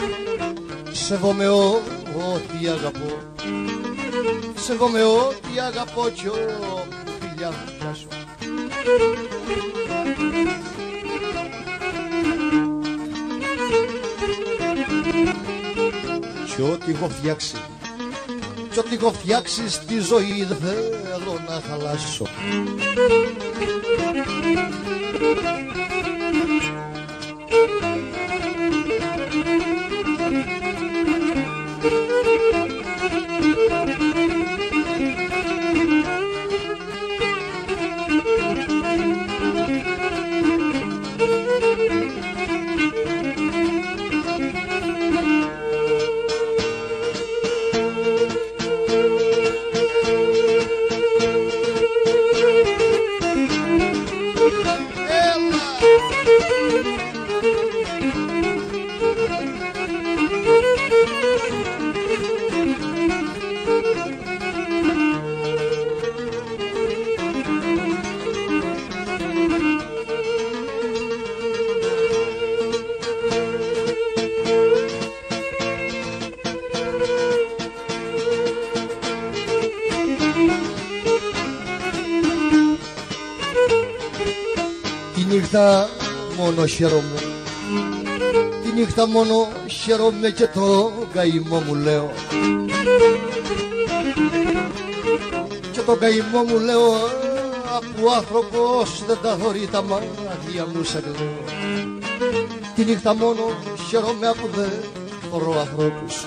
Σέβομαι ό,τι αγαπώ, σέβομαι ό,τι αγαπώ κι όπου φιλιά μου πιάσω. Κι ό,τι έχω φτιάξει, κι ό,τι έχω φτιάξει στη ζωή δεν θέλω να χαλάσω. Τη νύχτα μόνο χαίρομαι, τη νύχτα μόνο χαίρομαι και το καημό μου λέω. Και το καημό μου λέω που άνθρωπος δεν τα θωρεί τα μάτια μου σαν κλαίω. Τη νύχτα μόνο χαίρομαι που δεν θωρώ ανθρώπους,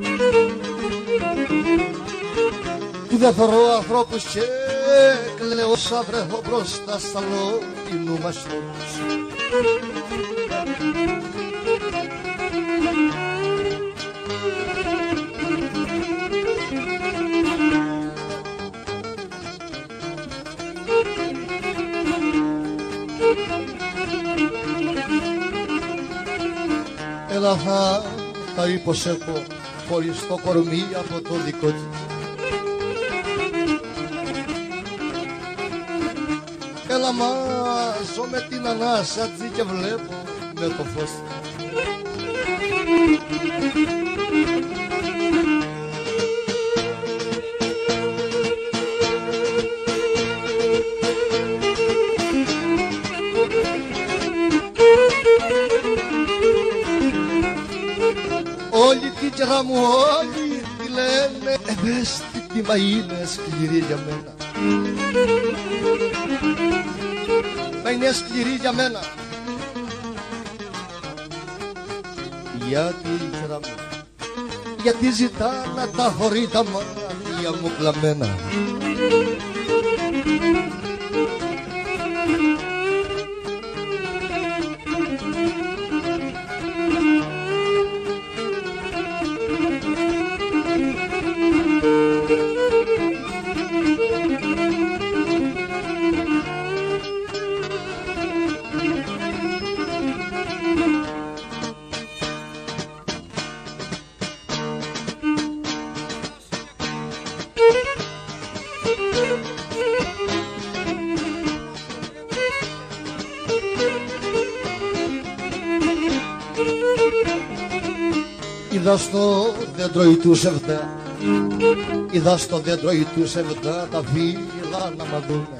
που δεν θωρώ ανθρώπους και κλαίω σαν βρέχω μπροστά στα λόγινου μας τόπους. Έλα θα υποσέχω χωριστό κορμί από το δικό της. Έλα μάζω με την ανάσα τσι και βλέπω με το φως. Όλη την κερά μου όλοι τη λένε ευαίσθητη μα είναι σκληρή για μένα. Μα είναι σκληρή για μένα. Γιατί κερά μου, γιατί ζητά να τα χωρεί τα μάτια μου κλαμμένα. Είδα στο δέντρο ή τους εβδά, είδα στο δέντρο ή τους εβδά τα φύλλα να μ' δούνε.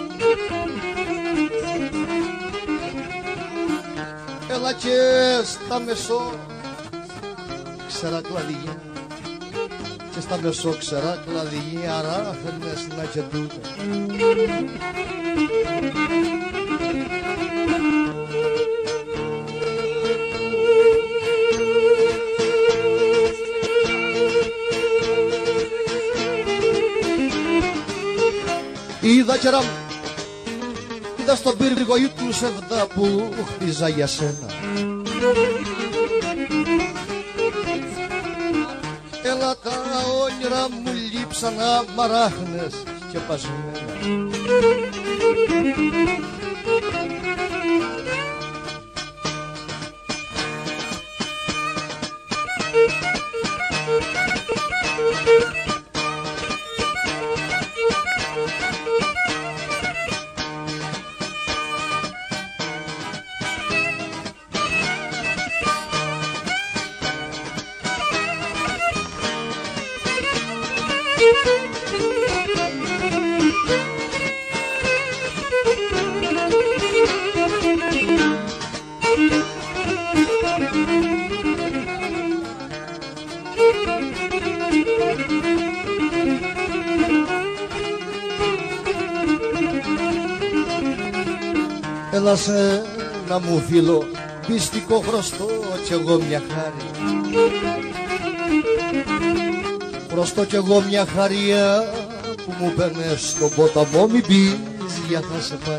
Έλα και στα μεσό ξερά κλαδιά, και στα μεσό ξερά κλαδιά ράφαινες να κεντούνε. Είδα κερά μου, είδα στον πύργο ή του σεβδά που χτίζα για σένα. Έλα τα όνειρα μου λείψανα μαράχνες και πασμένα. Έλα σε να μου φίλο πιστικό χρωστό κι εγώ μια χάρη. Χρωστώ κι εγώ μια χαρία που μου παίρνες στον ποταμό, μην πεις για θα σε πάρει.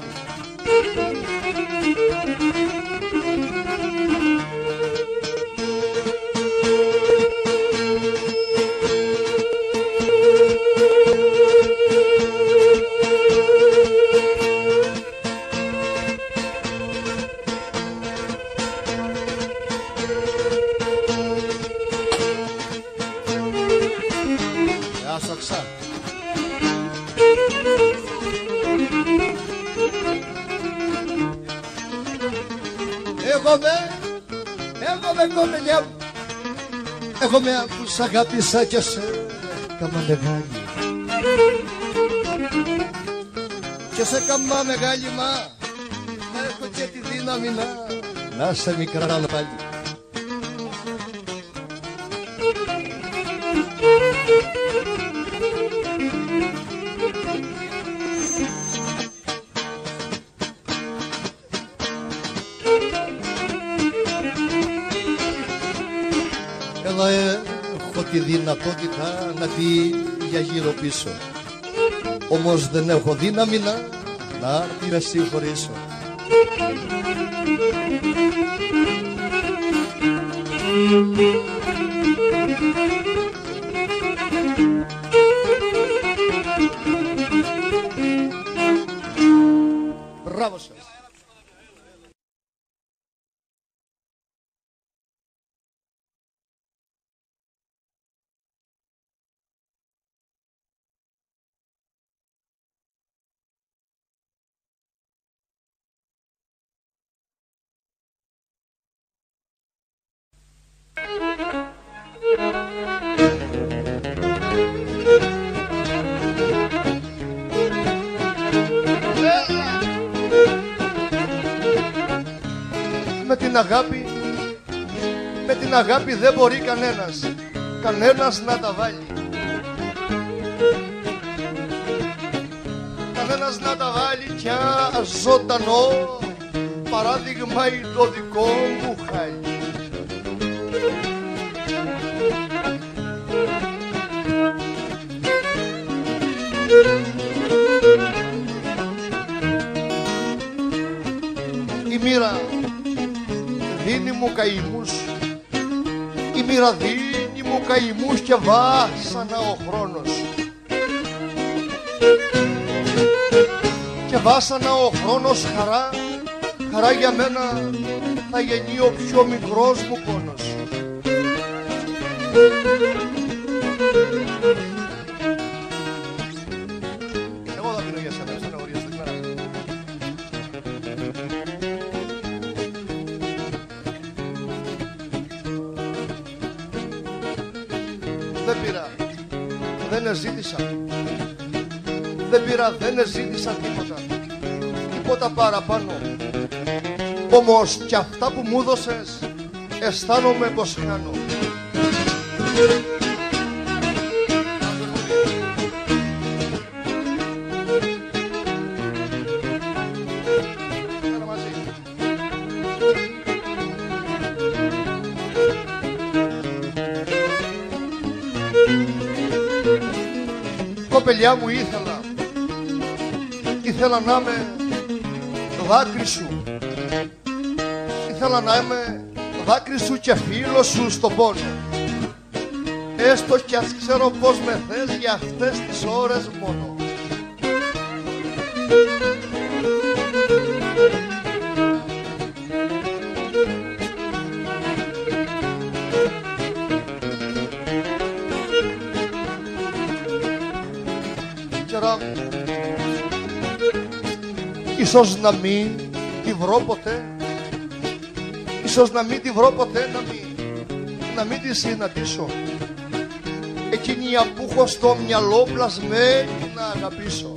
Εγώ με που σ' αγάπησα κι σε κάμα μεγάλη. Και σε κάμα μεγάλη μα έχω και τη δύναμη να σε μικρά πάλι. Έλα έχω τη δυνατότητα να πει για γύρω πίσω, όμως δεν έχω δύναμη να την συγχωρήσω. Μπράβο σας. Με την αγάπη δεν μπορεί κανένας να τα βάλει. Κανένας να τα βάλει κι ζωντανό παράδειγμα ή το δικό μου χάλι. Η μοίρα δίνει μου καημούς, η μοίρα δίνει μου καημούς και βάσανα ο χρόνος. Και βάσανα ο χρόνος χαρά για μένα θα γεννεί ο πιο μικρός μου πόνος. Εγώ θα πίνω για σένα, στεναχωρίες την μέρα. Δεν πήρα, δεν ζήτησα. Δεν πήρα, δεν ζήτησα τίποτα παραπάνω. Όμως κι αυτά που μου δώσες αισθάνομαι πως χάνω. Κοπελιά μου ήθελα να είμαι δάκρυ σου. Ήθελα να είμαι δάκρυ σου και φίλος σου στο πόνο. Έστω κι ας ξέρω πως με θες για αυτές τις ώρες μόνο. Ίσως να μην τη βρω ποτέ, ίσως να μην τη βρω ποτέ, να μην τη συναντήσω. εκείνη που έχω στο μυαλό πλασμένη να αγαπήσω.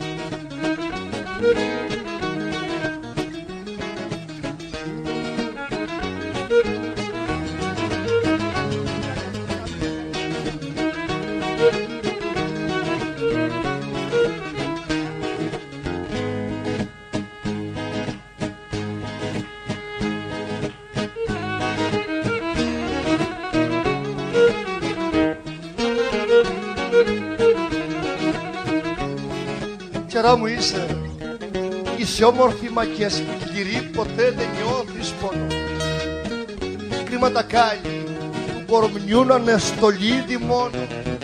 Κερά μου είσαι όμορφη μα και σκληρή, ποτέ δεν νιώθεις πόνο. Κρίμα τα κάλλη του κορμιού να είναι στολίδι μόνο.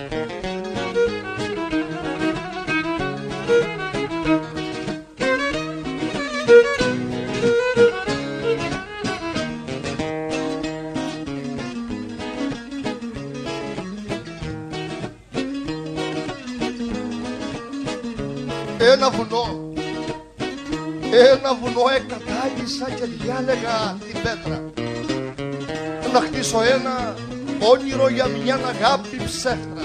Ένα βουνό εκατάλησα και διάλεγα την πέτρα να χτίσω ένα όνειρο για μια αγάπη ψεύτρα.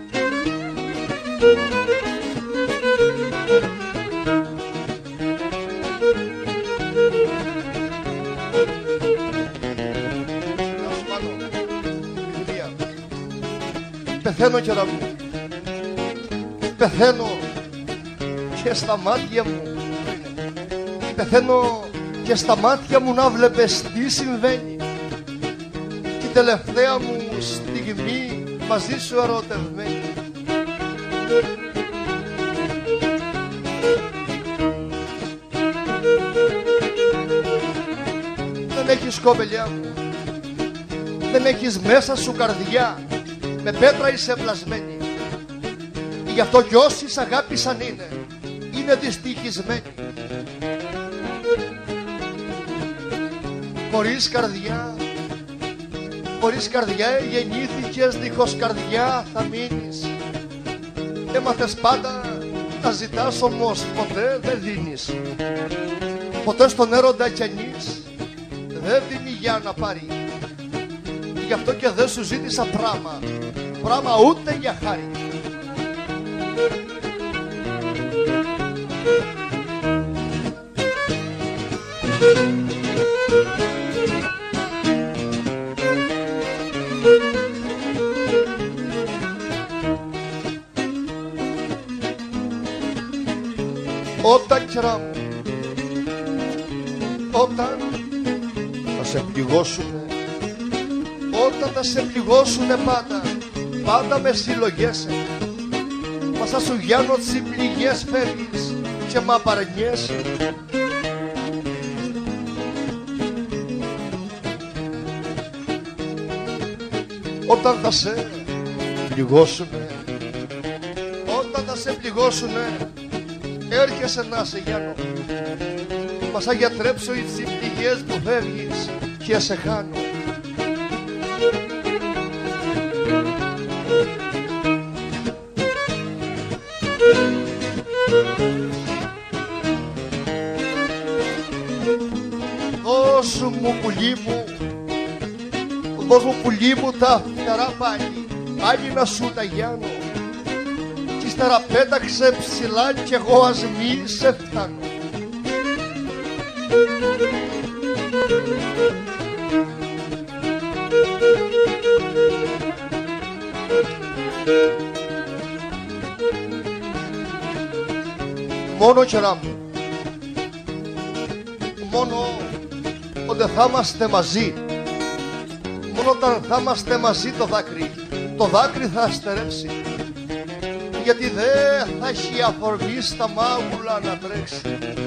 Να σου βάλω ειλικρινία. Πεθαίνω καιρά μου, πεθαίνω και στα μάτια μου, πεθαίνω και στα μάτια μου να βλέπεις τι συμβαίνει. Την τελευταία μου στιγμή μαζί σου ερωτευμένη. Δεν έχεις κοπελιά μου, δεν έχεις μέσα σου καρδιά, με πέτρα είσαι πλασμένη. Γι' αυτό κι όσοι σ' αγάπησαν είναι δυστυχισμένοι. Χωρίς καρδιά γεννήθηκες, δίχως καρδιά θα μείνεις. Έμαθες πάντα να ζητάς, όμως ποτέ δεν δίνεις. Ποτέ στον έρωτα κι ανείς δεν δίνει για να πάρει. Γι' αυτό και δεν σου ζήτησα πράγμα ούτε για χάρη. Όταν καιρά μου, όταν θα σε πληγώσουνε, όταν θα σε πληγώσουνε πάντα με συλλογέσαι. Μα σαν σου γιάνω τις πληγές φεύγεις και μ' απαρνιέσαι. Όταν θα σε πληγώσουνε, όταν θα σε πληγώσουνε, έρχεσαι να σε γιάνω. Μα σαν γιατρέψω οι πληγές που φεύγεις και σε χάνω. Δώσ' μου πουλί μου τα φτερά πάλι να σου τα γιάνω. Κι ύστερα πέταξε ψηλά κι εγώ ας μη σε φτάνω. Μόνο καιρά μου, μόνο όταν θα είμαστε μαζί, μόνο όταν θα είμαστε μαζί το δάκρυ θα στερέψει. Γιατί δεν θα έχει αφορμή στα μάγουλα να τρέξει.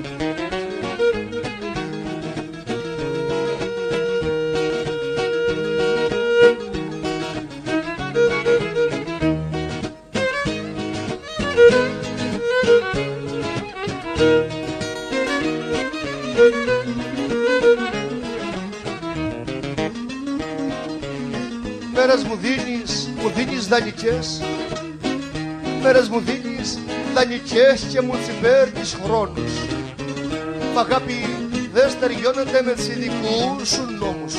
Μέρες μου δίνεις δανεικές, μέρες μου δίνεις δανεικές και μου τσιμπέρνεις χρόνους. Μ' αγάπη δεν στεριώνεται με τις δικούς σου νόμους.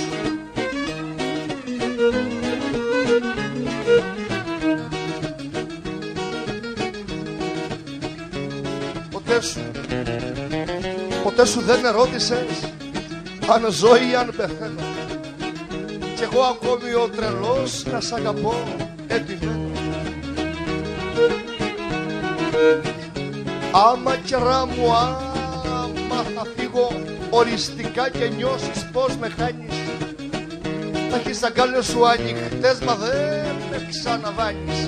Ποτέ σου δεν ερώτησες αν ζω ή αν πεθαίνω? Κι εγώ ακόμη ο τρελός να σ' αγαπώ επιμένω. Άμα καιρά μου, άμα θα φύγω οριστικά και νιώσεις πως με χάνεις, θα έχεις αγκάλες σου ανοιχτές, μα δεν με ξαναβάνεις.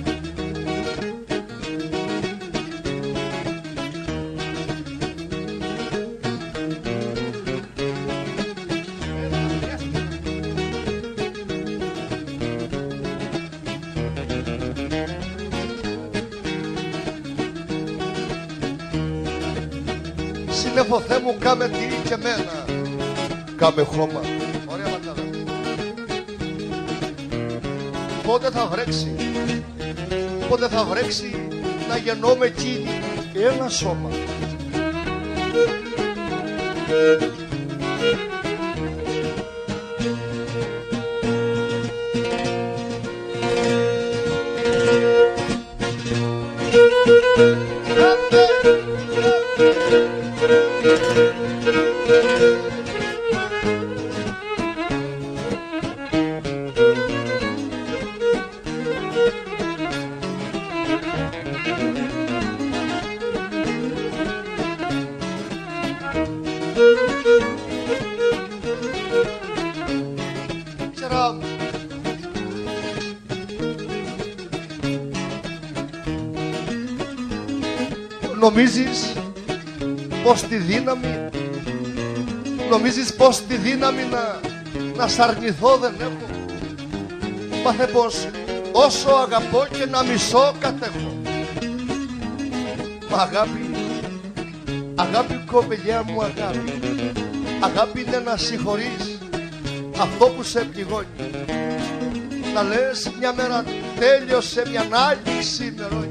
Σύννεφο Θεέ μου, κάμε τι και εμένα, κάμε χώμα. Ωραία ματάδα. Πότε θα βρέξει, πότε θα βρέξει, να γεννώ με εκείνη ένα σώμα. Νομίζεις πως τη δύναμη, νομίζεις πως τη δύναμη να σ' αρνηθώ δεν έχω? Μάθε πως όσο αγαπώ και να μισώ κατέχω. Μα αγάπη, αγάπη κοπελιά μου, αγάπη, αγάπη είναι να συγχωρείς αυτό που σε πληγώνει. Να λες μια μέρα τέλειωσε, μια άλλη ξημερώνει.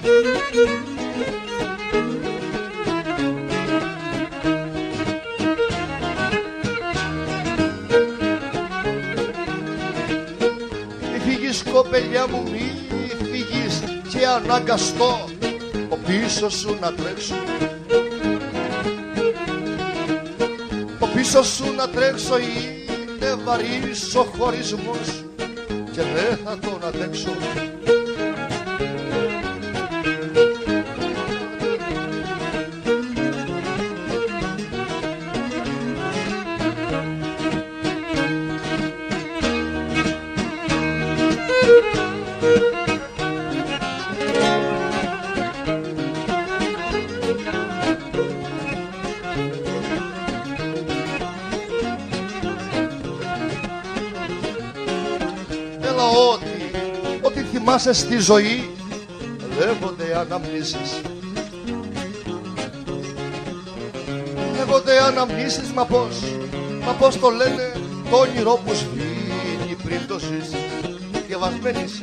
Κοπελιά μου, μη φύγεις και αναγκαστώ ο πίσω σου να τρέξω, ο πίσω σου να τρέξω. Είναι βαρύς ο χωρισμός και δεν θα τον αντέξω. Ό,τι θυμάσαι στη ζωή λέγονται αναμνήσεις. Λέγονται αναμνήσεις, μα πώς το λένε το όνειρο που σβήνει πριν το ζήσεις. Διαβασμένη είσαι.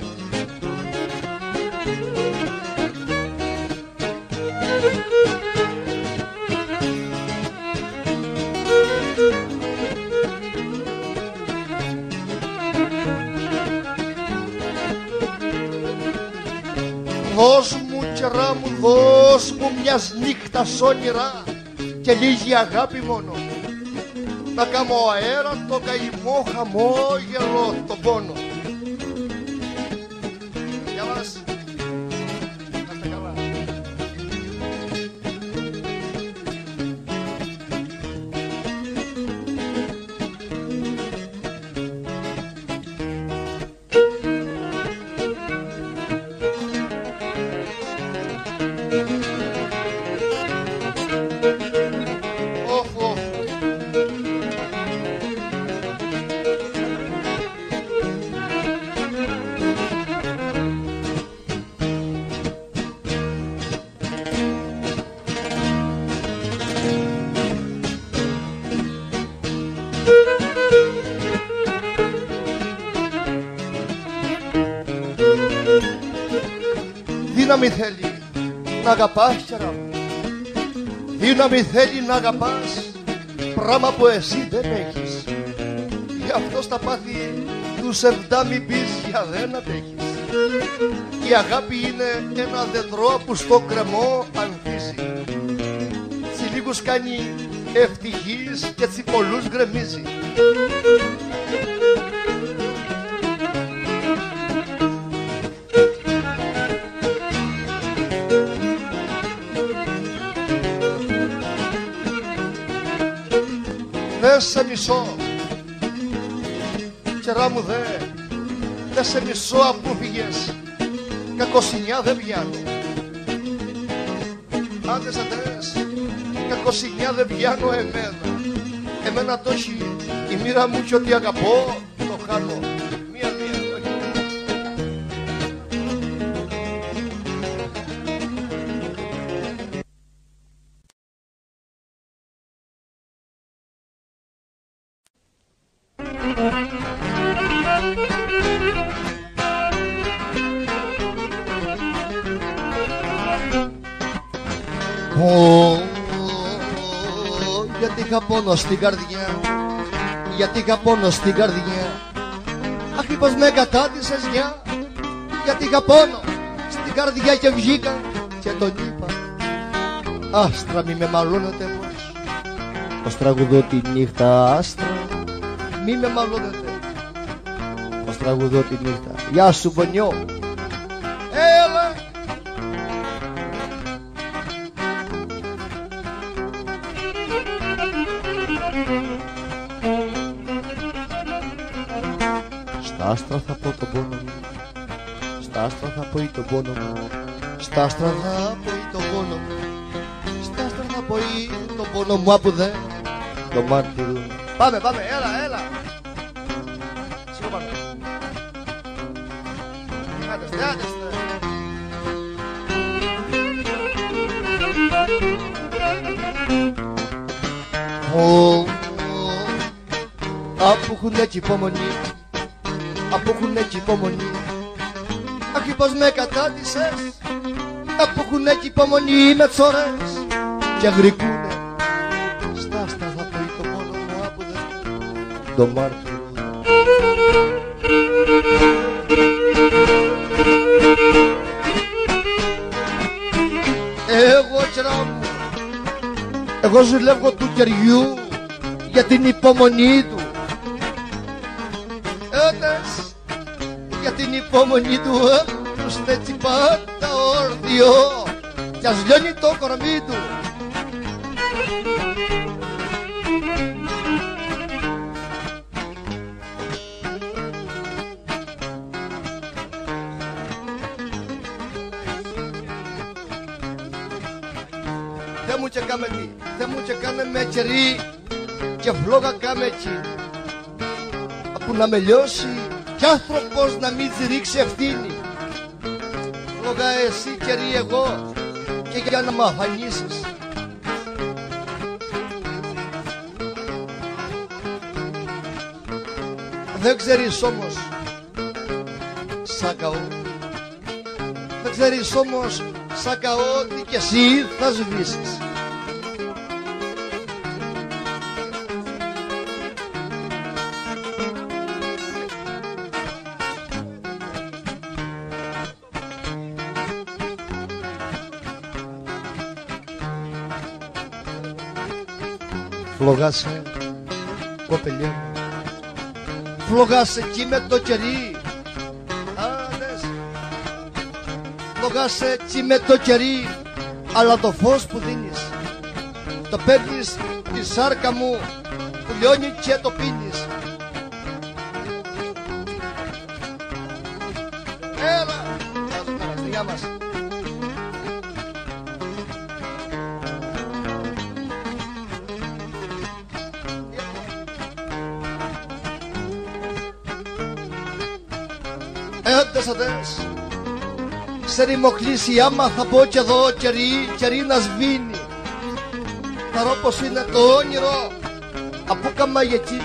Δώσ' μου καιρά μου, δώσ' μου μιας νύχτας όνειρα και λίγη αγάπη μόνο, να κάμω αέρα το καημό χαμόγελο τον πόνο. Γεια μας. Να είστε καλά. Δύναμη θέλει να αγαπάς, καιρά μου. Δύναμη θέλει να αγαπάς πράγμα που εσύ δεν έχεις. Γι' αυτό στα πάθη του σεβδά μην πεις για δεν αντέχεις. Η αγάπη είναι ένα δεντρό που στο κρεμό ανθίζει. Σε λίγους κάνει ευτυχής και έτσι πολλούς γκρεμίζει. Δε σε μισώ, κερά μου δε σε μισώ αφού φύγες, κακοσυνιά δεν πιάνω. Άντε σαν τες, κακοσυνιά δεν πιάνω εμένα το έχει η μοίρα μου και ό,τι αγαπώ το χάνω. Μία, όχι. Γιατί είχα πόνο στην καρδιά, γιατί είχα πόνο στην καρδιά. Αχ, πως με κατάτησες γεια, γιατί είχα πόνο στην καρδιά και βγήκα και τον είπα. Άστρα μη με μαλώνετε πως, πως τραγουδώ τη νύχτα άστρα. Μη με μαλώνετε πως τραγουδώ τη νύχτα. Γεια σου Μπονιό. Έλα. Στα άστρα θα πω τον πόνο μου, στα άστρα θα πω τον πόνο μου, στα άστρα θα πω τον πόνο μου, στα άστρα θα πω τον πόνο μου από δε το μάρτυρο. Πάμε, έλα. Σίγουρα πάμε. Άντεστε. Αφού έχουν έτσι υπομονή, αφού έχουν έτσι υπομονή. Αχ, πως με κατάτησες, αφού έχουν έτσι υπομονή με τσόρες και γρικούνε. Στα άστρα θα πω το πόνο μου από δε το μάρτυρο. Εγώ κερά μου, εγώ ζηλεύω του κεριού για την υπομονή του. Έτες για την υπομονή του, τους έτσι πάντα όρθιο κι ας λιώνει το κορμί του. Θε μου και κάνε με κερί και φλόγα κάμε έτσι, που να με λιώσει κι άνθρωπος να μην ρίξει ευθύνη. Φλόγα εσύ κερί εγώ και για να μ' αφανίσεις. Δεν ξέρεις όμως σακαώ, δεν ξέρεις όμως σακαώ ότι κι εσύ θα σβήσεις. Φλογάσαι κοπελιά μου, φλογάσαι εκεί με το κερί. Φλογάσαι εκεί με το κερί, αλλά το φως που δίνεις το παίρνεις τη σάρκα μου που λιώνει και το πίνεις. Έλα, γεια μας. Έντες, σε ρημοκλήσει άμα θα πω κι εδώ κερί να σβήνει. Θα ρω πως είναι το όνειρο από καμάγια εκείνη.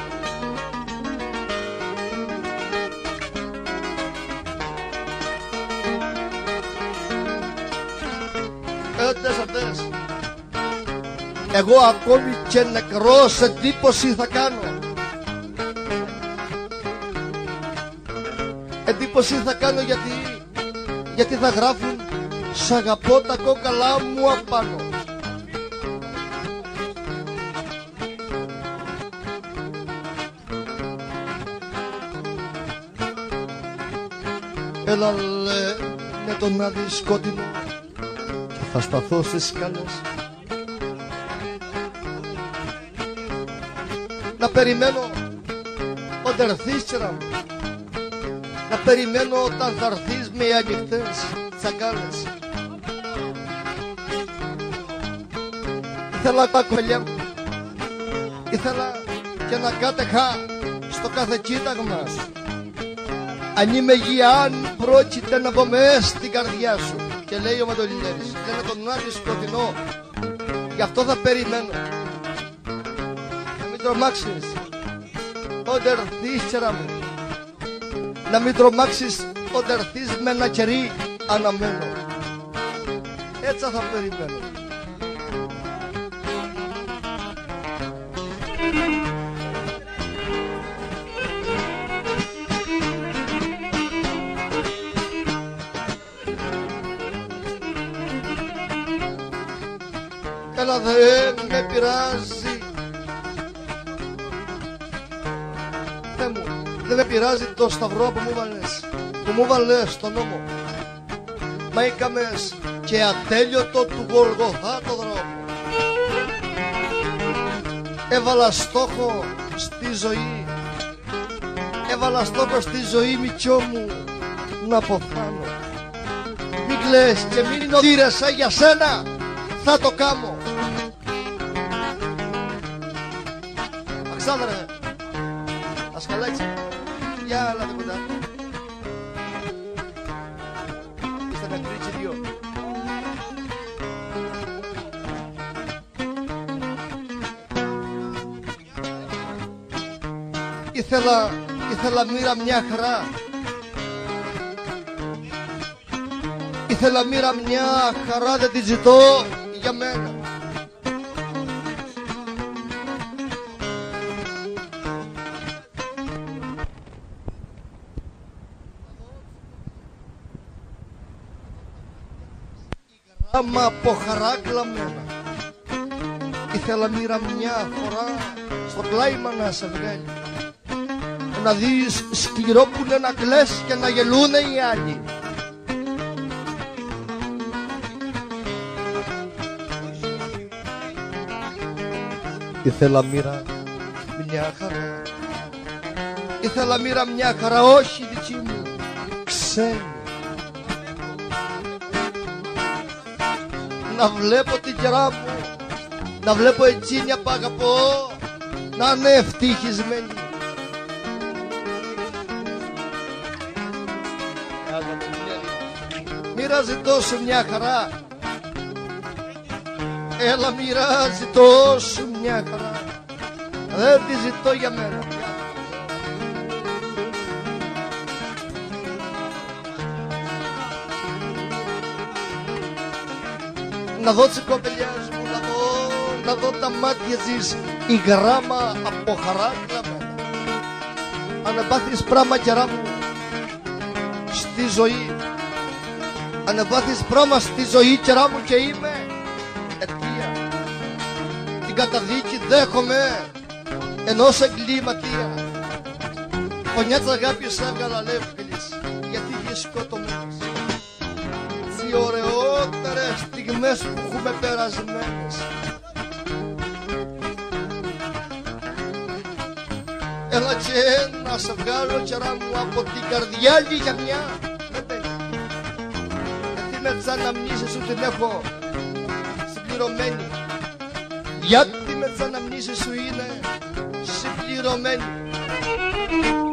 Έντες, εγώ ακόμη και νεκρός εντύπωση θα κάνω. Εντύπωση θα κάνω γιατί θα γράφουν σ' αγαπώ τα κόκαλά μου απάνω. Έλα λένε τον άδει σκότεινο και θα σταθώ στις σκάλες να περιμένω όταν έρθεις τσέρα μου, να περιμένω όταν θα έρθεις με οι ανοιχτές τσαγκάλες. Ήθελα τα κολλιά μου, ήθελα και να κάτεχα στο κάθε κοίταγμα σου. Αν είμαι γη, πρόκειται να μπω μες στην καρδιά σου. Και λέει ο Μαντολιλέρης, λένε τον άδει σκοτεινό, γι' αυτό θα περιμένω. Να μην τρομάξεις όταν έρθεις τσέρα μου, να μην τρομάξεις όταν έρθεις με ένα κερί αναμένο. Έτσι θα περιμένω. Έλα δεν με πειράζει, Θεέ μου, δεν με πειράζει το σταυρό που μου βάλες στον νόμο. Μα έκαμες και ατέλειωτο του Γολγοθά το δρόμο. Έβαλα στόχο στη ζωή, έβαλα στόχο στη ζωή μητσό μου να αποθάνω. Μην κλαις και μην οδύρεσαι για σένα, θα το κάμω. Αξάδρε, ασχαλέτσι, για έλα δεν κοντά. Είστε με τρίτσι δυο. Ήθελα μοίρα μια χαρά. Ήθελα μοίρα μια χαρά, δεν τη ζητώ για μένα. Άμα από χαρά κλαμμένα. Ήθελα μοίρα μια φορά στο κλάιμα να σε βγάλει, να δεις σκληρό που είναι να κλαις και να γελούνε οι άλλοι. Ήθελα μοίρα μια χαρά, ήθελα μοίρα μια χαρά, όχι δική μου, ξένη. Να βλέπω την κερά μου, να βλέπω εκείνια που αγαπώ να είναι ευτυχισμένη. Μοιράζει τόσο μια χαρά, έλα μοιράζει τόσο μια χαρά, δεν τη ζητώ για μένα. Να δω τις κοπελιάς μου, να δω τα μάτια της η γράμμα από χαρά κλαμμένα. Αν εμπάθεις πράμα κερά μου στη ζωή, αν εμπάθεις πράμα στη ζωή κερά μου και είμαι αιτία, την καταδίκη δέχομαι ενός εγκληματία. Φωνιά της αγάπης έβγαλα λεύκυλης, γιατί είσαι σκοτωμένος. Οι ωραιότερες στιγμές που έχουμε περασμένες. Έλα και να σε βγάλω κερά μου από την καρδιά για μια. Γιατί με τις αναμνήσεις σου την έχω συμπληρωμένη. Γιατί με τις αναμνήσεις σου είναι συμπληρωμένη.